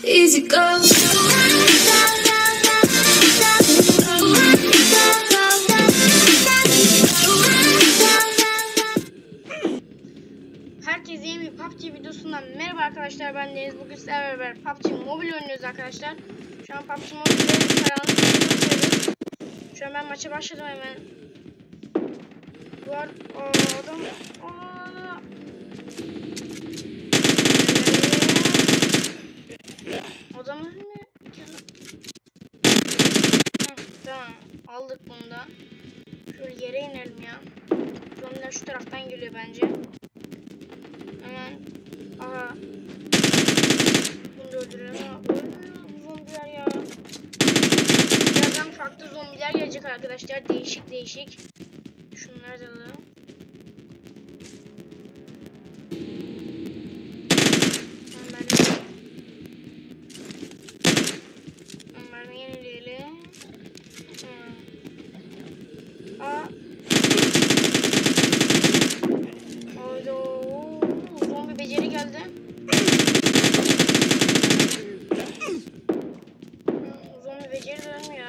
easy go. Herkese yeni bir PUBG videosundan merhaba arkadaşlar, ben Deniz. Bugün sizlerle beraber PUBG MOBİL oynuyoruz arkadaşlar. Şu an PUBG MOBİL'de karanlık oynuyoruz. Şu an ben maça başladım hemen. Bu adam adamın ne? Tamam, aldık bunu da. Şöyle yere inelim ya. Zombiler şu taraftan geliyor bence. Hemen aha. Bunu da öldürelim ama bu zombiler ya. Birazdan farklı zombiler gelecek arkadaşlar. Değişik. Şunları da alalım. Onları yenileyelim. Zombi beceri geldi. Zombi beceri dönmüyor.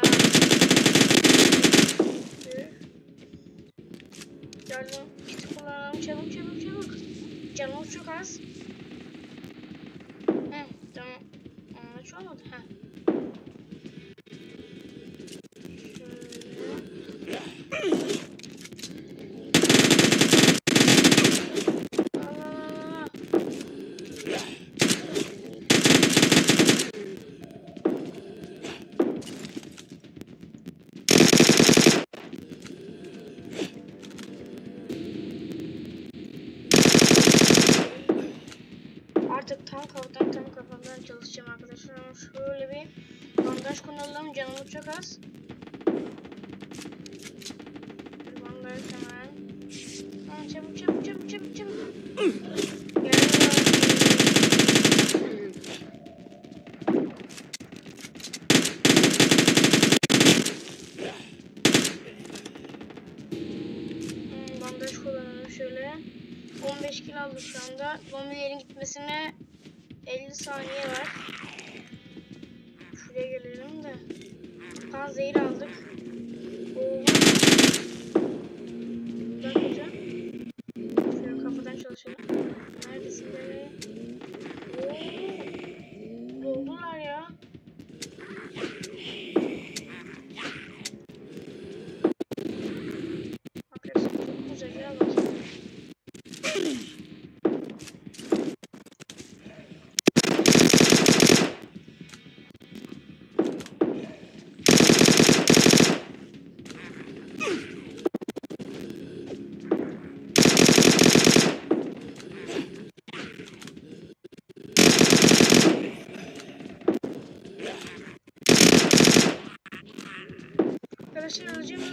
Geldim. Kiti kullanalım. Çabuk. Canımız çok az. Tamam. Hiç olmadı. Artık tam kafadan çalışacağım arkadaşlar. Şöyle bir bandaj konalım. Canımız çok az. Bandaj hemen. Çabuk. Bandaj kullanalım şöyle. 15 kilo aldık şu anda. Zombilerin gitmesine 50 saniye var. Şuraya gelelim de. Kan zehir aldık. Bakacağım. Şöyle kafadan çalışalım. Neredesin be? Doldular ya. Arkadaşlar çok güzel ya, bak. Arkadaşlar öleceğim.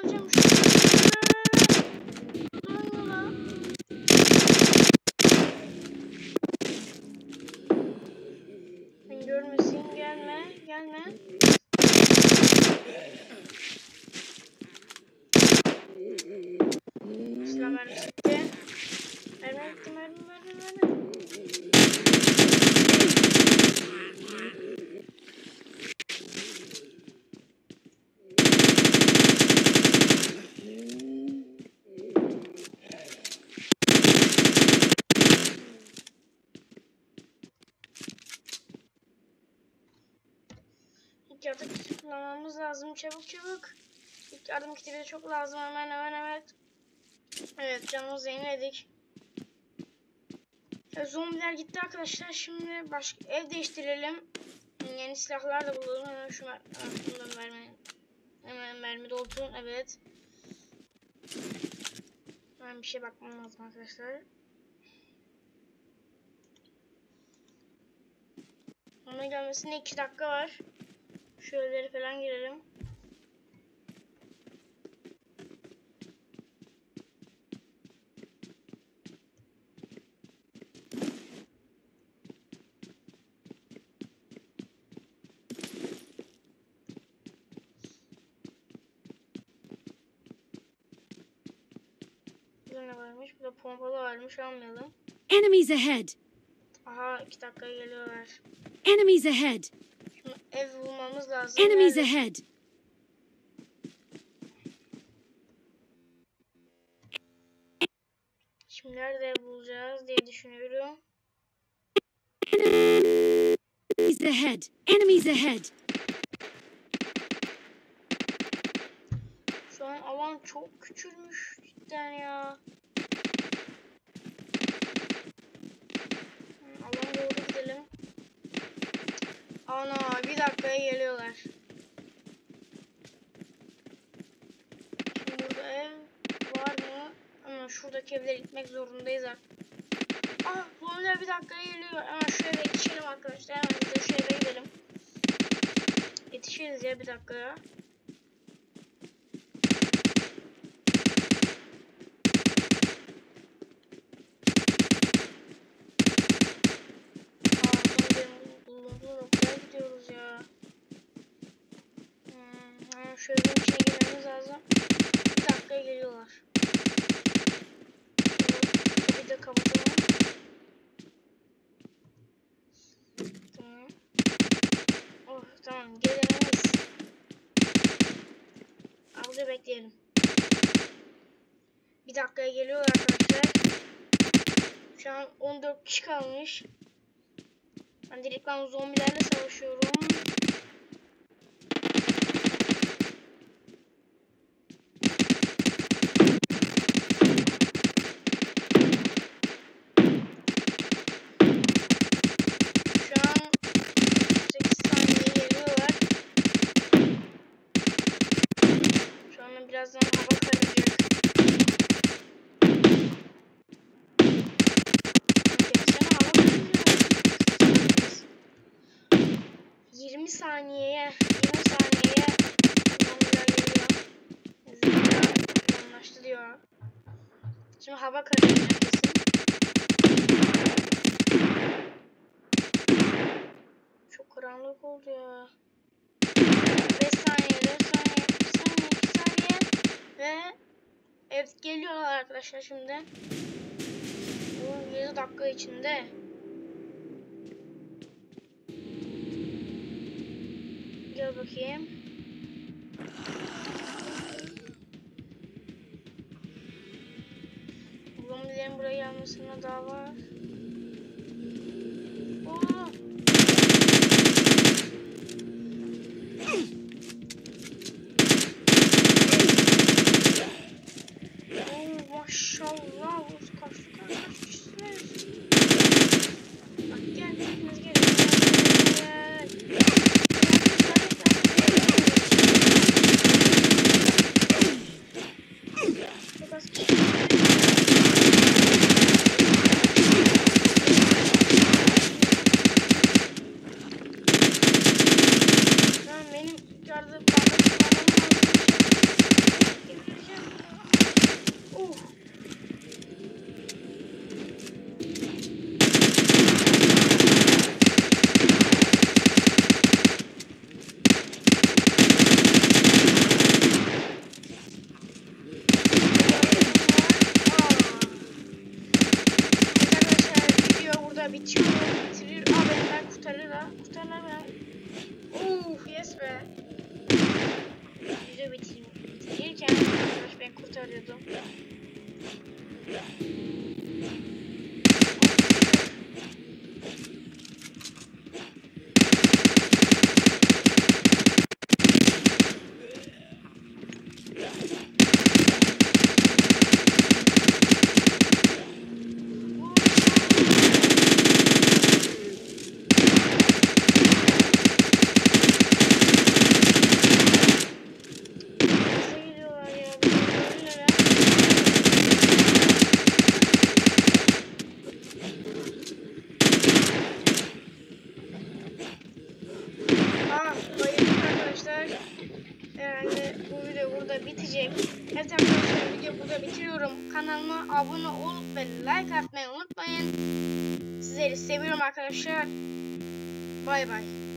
Beni görmesin, gelme. Silah mermisi bitti. Mermi. İlk yardım kiti kullanmamız lazım. Çabuk. İlk yardım kiti de çok lazım. Hemen evet. Evet, canımızı yeniledik. Zombiler gitti arkadaşlar. Şimdi başka ev değiştirelim. Yeni silahlar da bulalım. Hemen şu hemen mermi doldurun. Evet. Ben bir şey bakmam lazım arkadaşlar. Ona gelmesine 2 dakika var. Şöyle falan girelim. Burada ne varmış? Burada pompalı varmış, almayalım. Enemies ahead. Aha 2 dakikaya geliyorlar. Enemies ahead. Şimdi ev bulmamız lazım. Enemies Nerede? ahead. Şimdi nerede bulacağız diye düşünüyorum. Enemies ahead. Enemies ahead. Şu an alan çok küçülmüş cidden ya. Alan doğru gidelim. Ana 1 dakikaya geliyorlar. Şimdi burada ev var mı? Ama şuradaki evlere gitmek zorundayız artık. Ah zombiler 1 dakikaya geliyor. Hemen şu eve yetişelim arkadaşlar. Hemen biz de şu eve gidelim. Yetişiriz ya 1 dakikaya. Gidiyoruz ya. Hemen şu evin içine girmemiz lazım. 1 dakikaya geliyorlar. Bir de kapatalım. Tamam. Oh tamam gelemeyiz. Burada bekleyelim. 1 dakikaya geliyorlar arkadaşlar. Şu an 14 kişi kalmış. Ben direkt zombilerle savaşıyorum. Şu an 8 saniye geliyorlar. Şu an birazdan hava kararacak. Gelsene hava kararacak. 20 saniyeye zombiler geliyor. Anlaştı diyor. Şimdi hava kararacak kesin. Çok karanlık oldu ya. 5 saniye, 4 saniye, 1 saniye, 2 saniye ve evet geliyorlar arkadaşlar şimdi. Bu 7 dakika içinde. Gel bakayım. Zombilerin buraya gelmesine daha var. Oo. Maşallah. Kaç kişisiniz? Bak gel. Hepimiz gelin. Gel. Çok az kişi. Benim yukarıda bitiyor, bitirir. Benden kurtarırlar beni. Yes be. Video bitirirken arkadaş ben kurtarıyordum. Herhalde bu video burada bitecek. Evet arkadaşlar videoyu burada bitiriyorum. Kanalıma abone olup ve like atmayı unutmayın. Sizleri seviyorum arkadaşlar. Bay bay.